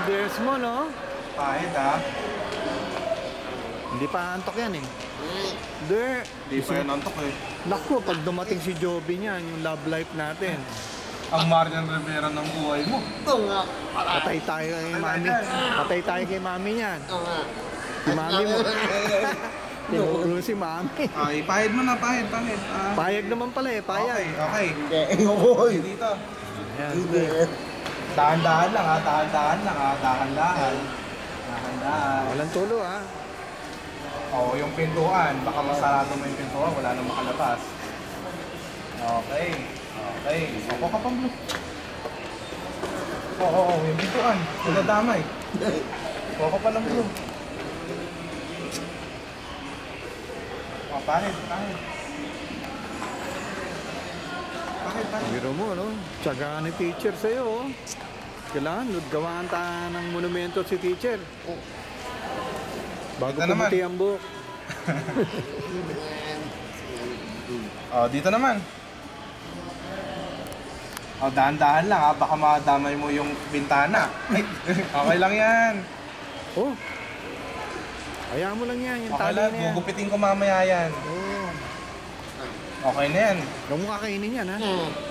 dress mo, no? Pahit ha? Hindi pa antok yan eh. Hindi. Hindi pa yan antok eh. Naku, pag dumating si Joby niyan, yung love life natin, Ang Marian Rivera ng buhay mo. Ito nga. patay tayo kay mami. Patay tayo kay mami niyan. Ito nga. Si mami mo. Tinuro si mami. Ay, pahid mo na, pahid. Payag naman pala eh, payag. Okay. Hindi. Oy. Dito. Ayan, Hindi. Dahan-dahan lang ha, dahan-dahan lang ha, dahan-dahan. Dahan-dahan. Walang tulo ah. Oo, yung pintuan. Baka masarado mo yung pintuan, wala nang makalabas. Okay. Okay. Opo ka pang blue. Oo, yung pintuan. Nadadamay. Opo ka pa ng blue. Oh, pahit. Biro mo, no? Tsaga ni teacher sa'yo, oh. Kailangan, gawaan tayo ng monumento si teacher. Bago Ito naman. pumuti ang buhok. Oh, dito naman. Oh, dahan-dahan lang ha, baka madamay mo yung bintana. Ay, okay lang yan. Oh. Hayaan mo lang yan, yung Okay tali lang, na yan. gugupitin ko mamaya yan. Oh. Okay na yan. Huwag mo kakainin yan, ha?